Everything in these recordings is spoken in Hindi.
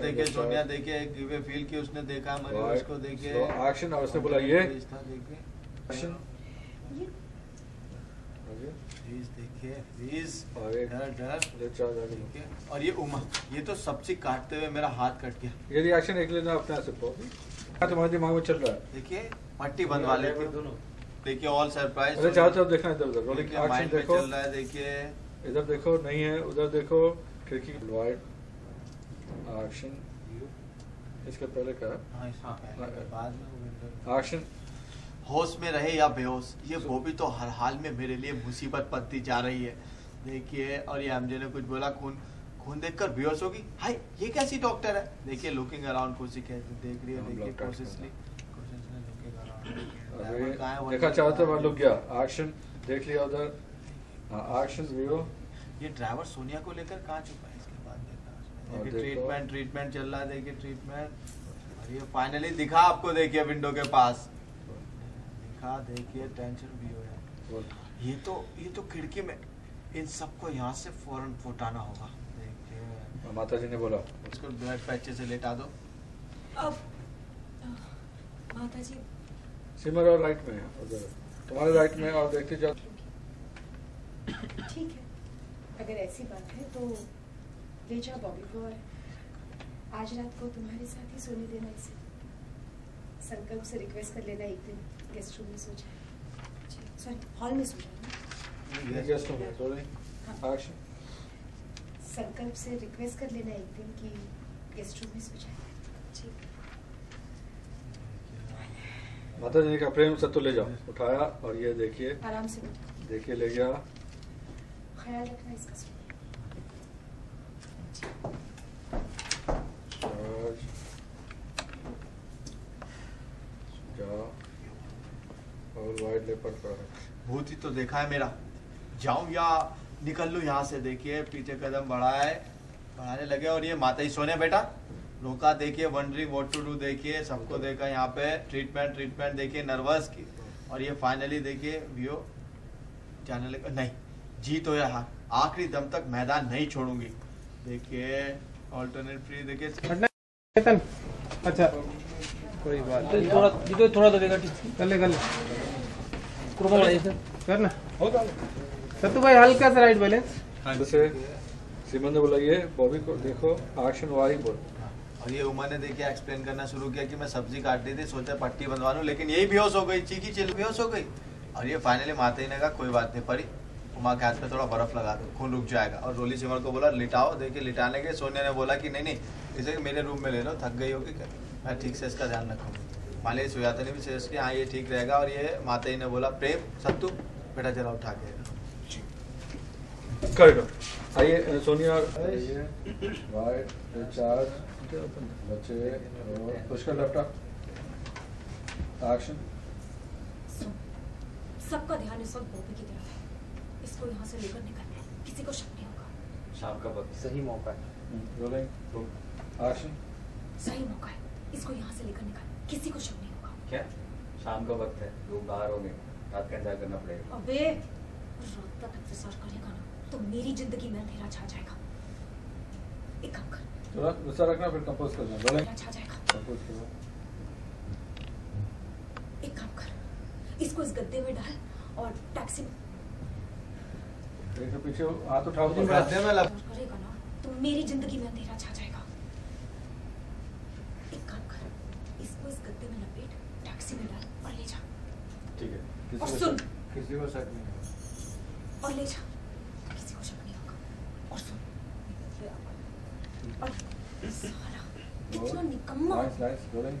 देखिए सोनिया देखिए गिवे फील की उसने देखा मरीज को देखिए एक्शन और उसने बोला ये देखिए एक्शन प्लीज देखिए प्लीज और एक डर डर देखिए और ये उमा ये तो सब्जी काटते हुए मेरा हाथ कट गया। ये रिएक्शन एक लेना अपने से तुम्हारे दिमाग में चल रहा है। देखिए पट्टी बंधवा लेते दोनों देखिए ऑल सरप्राइज। अरे चारों तरफ देखना इधर उधर रोलिंग एक्शन एक्शन देखो चल रहा है देखिए इधर देखो नहीं है उधर देखो खिड़की वाइड एक्शन इसके पहले का बाद में एक्शन होश में रहे या बेहोश ये वो भी तो हर हाल में मेरे लिए मुसीबत बनती जा रही है देखिए। और ये एमजे ने कुछ बोला खून खून देखकर बेहोश होगी हाय ये कैसी डॉक्टर है देखिए लुकिंग अराउंड कोशिश कैसे देख रही है देखिए कोशिशली देखा चाहते हैं लोग गया एक्शन देख लिया उधर एक्शन व्यू ये ड्राइवर सोनिया को लेकर कहाँ छुपा है इसके बाद देखना ट्रीटमेंट चल रहा है देखिए ट्रीटमेंट और ये फाइनली दिखा आपको देखिए विंडो के पास दिखा देखिए टेंशन भी हो ये तो खिड़की में इन सबको यहाँ से फौरन फुटाना होगा देखिए। माता जी ने बोला इसको बेड पे अच्छे से लेटा दो। अब माता जी सिमर और राइट में उधर तुम्हारे राइट में और देखते जाओ। ठीक है अगर ऐसी बात है तो ले जाओ बॉबी को और आज रात को तुम्हारे साथ ही सोने देना इसे। संकल्प से रिक्वेस्ट कर लेना एक दिन गेस्ट रूम में सो जाए सॉरी हॉल में सो जाए गेस्ट रूम में सो एक्शन संकल्प से रिक्वेस्ट कर लेना एक दिन कि गेस्ट रूम में सो जाए। ठीक माता जी का प्रेम सत्तू ले जाओ उठाया और ये देखिए आराम से देखिए ले गया ख्याल रखना इसका। और वाइड लेपर्ड पर भूत ही तो देखा है मेरा जाऊं या निकल लूं यहाँ से देखिए पीछे कदम बढ़ाने लगे और ये माता ही सोने बेटा रोका देखिए वंडरिंग व्हाट टू डू देखिए सबको देखा यहाँ पे ट्रीटमेंट देखिए नर्वस की और ये फाइनली देखिए व्यू जाने लगा नहीं जीत हो या आखिरी दम तक मैदान नहीं छोड़ूंगी देखिए ऑल्टरनेट फ्री देखिए। अच्छा कोई बात नहीं थोड़ा लगेगा कर ले करना सत्तू भाई हल्का सा राइट बैलेंस सिमन ने बोला ये बॉबी को देखो एक्शन वाई बोल और ये उमा ने देखिए एक्सप्लेन करना शुरू किया कि मैं सब्जी काट रही थी सोचा पट्टी बंधवा लूं लेकिन यही बेहोश हो गई चीखी चिल बेहोश हो गई और ये फाइनली माता ही ने कहा कोई बात नहीं पड़ी उमा के हाथ पे थोड़ा बर्फ लगा दो खून रुक जाएगा और रोली सिमर को बोला लिटाओ देखिए लिटाने के सोनिया ने बोला कि नहीं इसे मेरे रूम में ले लो थक गई होगी क्या मैं ठीक से इसका ध्यान रखूंगी मान लीजिए सोया तो नहीं भी सीरियसली हाँ ये ठीक रहेगा और ये माता ही ने बोला प्रेम सत्तू बेटा जरा उठा के करेगा आइए सोनिया वाइट चार्ज बच्चे पुष्कर लैपटॉप एक्शन सबका ध्यान इस वक्त बॉबी की तरफ है इसको यहाँ से लेकर निकलना है किसी को शक नहीं होगा। शाम का वक्त सही मौका है रोलिंग एक्शन सही मौका है इसको यहाँ से लेकर निकल किसी को शक नहीं होगा। क्या शाम का वक्त है लोग बाहर होंगे रात का इंतजार करना पड़ेगा। अबे रात तक इंतजार करेगा ना तो मेरी जिंदगी में अंधेरा छा जाएगा। एक काम कर थोड़ा गुस्सा रखना फिर कंपोज करना रोलिंग छा जाएगा। कंपोज करो एक काम कर इसको इस गद्दे में डाल और टैक्सी में पीछे हाथ उठाओ करेगा ना तो मेरी जिंदगी में अंधेरा छा जाएगा। एक काम कर इसको इस गद्दे में लपेट टैक्सी में डाल और ले जा। ठीक है और सुन किसी को शक नहीं होगा और ले जा किसी को शक नहीं होगा। और सुन और साला इतना निकम्मा नाइस रोलिंग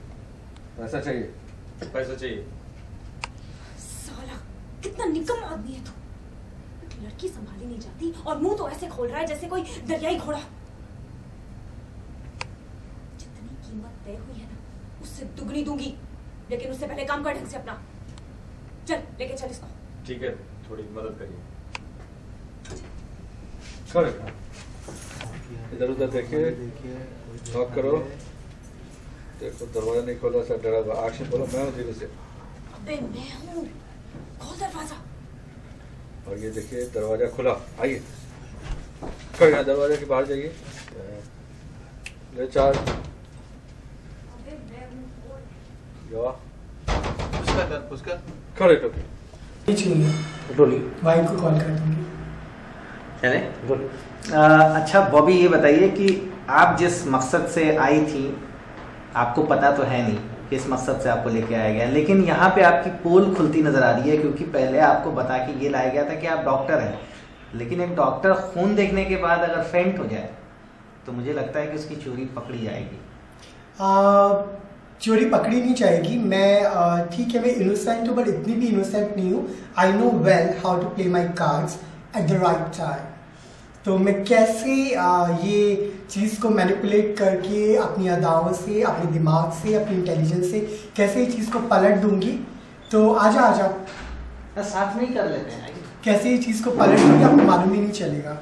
पैसा चाहिए साला कितना निकम्मा आदमी है तू। लड़की संभाली नहीं जाती और मुंह तो ऐसे खोल रहा है जैसे कोई दरियाई घोड़ा। जितनी कीमत तय हुई है ना उससे दुगनी दूंगी लेकिन उससे पहले काम कर ढंग से अपना। चल लेके चल इसको। ठीक है थोड़ी मदद करिए। इधर उधर देखिए नॉक करो देखो दरवाजा नहीं खोला सर डरा हुआ एक्शन बोलो मैं हूँ धीरे से। अबे मैं हूँ खोल दरवाजा। और ये देखिए दरवाजा खुला आइए खड़े दरवाजे के बाहर जाइए ले चार्ज या पुष्कर खड़े कर रोली वाइफ को कॉल कर दूंगी। चले रोली। अच्छा बॉबी, ये बताइए कि आप जिस मकसद से आई थी, आपको पता तो है नहीं किस मकसद से आपको लेके आया गया, लेकिन यहाँ पे आपकी पोल खुलती नजर आ रही है, क्योंकि पहले आपको बता के ये लाया गया था कि आप डॉक्टर हैं, लेकिन एक डॉक्टर खून देखने के बाद अगर फेंट हो जाए तो मुझे लगता है कि उसकी चोरी पकड़ी जाएगी। चोरी पकड़ी नहीं जाएगी। मैं ठीक है, मैं इनोसेंट हूँ, बट इतनी भी इनोसेंट नहीं हूँ। I know well how to play my cards at the right time. तो मैं कैसे ये चीज़ को मैनिपुलेट करके अपनी अदाओं से, अपने दिमाग से, अपनी इंटेलिजेंस से कैसे ये चीज़ को पलट दूंगी। तो आजा साथ में ही कर लेते हैं। कैसे ये चीज़ को पलट दूंगी आपको मालूम ही नहीं चलेगा।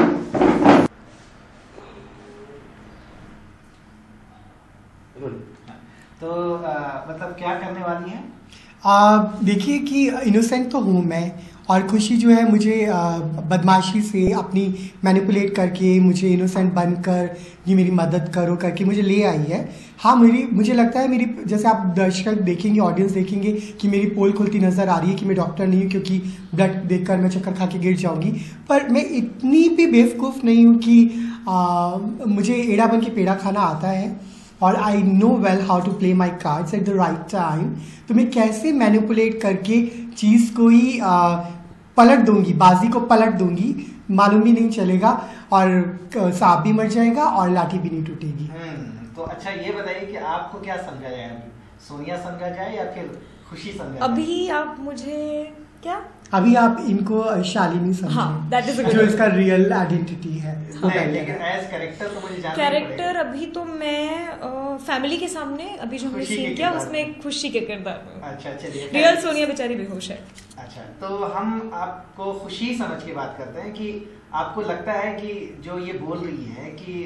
तो मतलब क्या करने वाली है? देखिए कि इनोसेंट तो हूँ मैं, और खुशी जो है मुझे बदमाशी से अपनी मैनिपुलेट करके मुझे इनोसेंट बनकर ये मेरी मदद करो करके मुझे ले आई है। हाँ, मुझे लगता है मेरी, जैसे आप दर्शक देखेंगे, ऑडियंस देखेंगे कि मेरी पोल खुलती नज़र आ रही है कि मैं डॉक्टर नहीं हूँ, क्योंकि ब्लड देखकर मैं चक्कर खा के गिर जाऊँगी। पर मैं इतनी भी बेवकूफ़ नहीं हूँ कि मुझे एड़ा बन के पेड़ा खाना आता है, और I know well how to play my cards at the right time. तो मैं कैसे मैनिपुलेट करके चीज़ को ही पलट दूंगी, बाजी को पलट दूंगी, मालूम भी नहीं चलेगा, और सांप भी मर जाएगा और लाठी भी नहीं टूटेगी। तो अच्छा ये बताइए कि आपको क्या समझा जाए, सोनिया समझा जाए या फिर खुशी समझा जाए? अभी आप मुझे क्या, अभी आप इनको शालिनी समझें। हाँ, that is a good जो one. इसका रियल आइडेंटिटी है। नहीं, लेकिन एज कैरेक्टर तो मुझे जानना ही कैरेक्टर पड़ेगा। अभी तो मैं फैमिली के सामने अभी जो हमने खुशी के सीन किया किरदार उसमें खुशी के किरदार में। अच्छा चलिए। रियल सोनिया बेचारी बेहोश है। अच्छा, तो हम आपको खुशी समझ के बात करते हैं कि आपको लगता है कि जो ये बोल रही है कि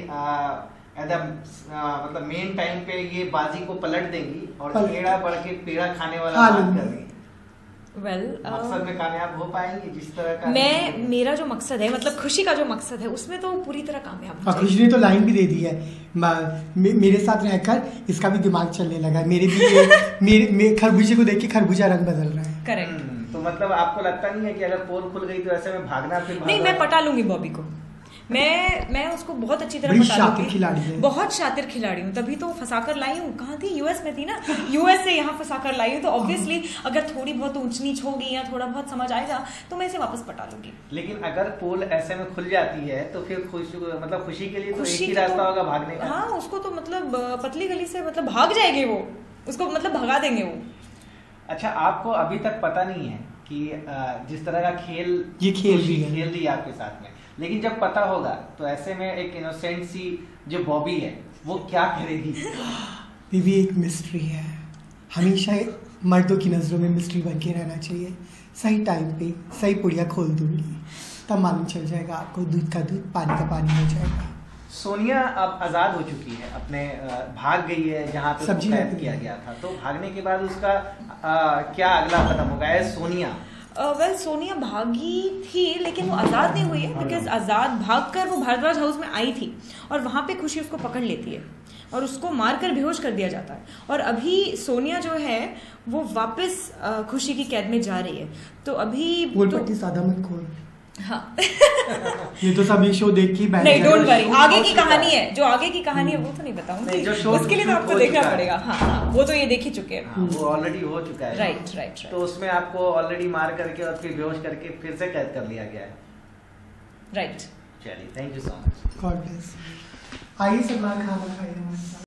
मतलब मेन टाइम पे ये बाजी को पलट देंगी और पेड़ा बढ़ के पेड़ा खाने वाला बात कर रही है। मकसद में कामयाब हो पाएंगी जिस तरह का मेरा जो मकसद है, मतलब खुशी का जो मकसद है, उसमें तो पूरी तरह कामयाब हो खुशी ने तो लाइन भी दे दी है, मेरे साथ रहकर इसका भी दिमाग चलने लगा है, मेरे भी खरबूजे को देख के खरबूजा रंग बदल रहा है। करेक्ट। तो मतलब आपको लगता नहीं है कि अगर पोल खुल गई तो ऐसे में भागना फिर नहीं, मैं पटा लूंगी बॉबी को। मैं उसको बहुत अच्छी तरह बड़ी पटा शातिर लूंगी। खिलाड़ी है। बहुत शातिर खिलाड़ी हूँ, तभी तो फंसाकर लाई हूँ। कहाँ थी? यूएस में थी ना, यूएस से यहाँ फंसाकर लाई हूँ। तो ऑब्वियसली अगर थोड़ी बहुत ऊंच नीच होगी या थोड़ा बहुत समझ आएगा तो मैं इसे वापस पटा लूंगी। लेकिन अगर पोल ऐसे में खुल जाती है तो फिर खुशी के लिए तो एक ही खुशी रास्ता होगा भागने का। हाँ, उसको तो मतलब पतली गली से मतलब भाग जाएगी वो, उसको मतलब भगा देंगे वो। अच्छा, आपको अभी तक पता नहीं है कि जिस तरह का खेल ये खेल रही है आपके साथ में, लेकिन जब पता होगा तो ऐसे में एक इनोसेंट सी जो बॉबी है वो क्या करेगी? बीवी एक मिस्ट्री है, हमेशा मर्दों की नज़रों में मिस्ट्री बन के रहना चाहिए। सही टाइम पे सही पुड़िया खोल दूंगी, तब मालूम चल जाएगा आपको, दूध का दूध पानी का पानी हो जाएगा। सोनिया अब आज़ाद हो चुकी है, अपने भाग गई है जहाँ पे उसको कैद किया गया था। तो भागने के बाद उसका क्या अगला कदम होगा एज सोनिया? सोनिया भागी थी लेकिन वो आज़ाद नहीं हुई है, बिकॉज आज़ाद भागकर वो भारद्वाज हाउस में आई थी और वहाँ पे खुशी उसको पकड़ लेती है और उसको मारकर बेहोश कर दिया जाता है। और अभी सोनिया जो है वो वापस खुशी की कैद में जा रही है। तो अभी पट्टी सादा मत खोल। हाँ ये तो सब ये शो देख के बैठ नहीं, डोंट वरी, आगे की कहानी है, जो आगे की कहानी है वो तो नहीं बताऊंगी, उसके लिए तो आपको देखना पड़ेगा। हाँ, वो तो ये देख ही चुके हैं, वो ऑलरेडी हो चुका है। राइट। तो उसमें आपको ऑलरेडी मार करके और फिर बेहोश करके फिर से कैद कर लिया गया है। राइट। चलिए, thank you so much. God bless. आइए सलमान खान खाइए।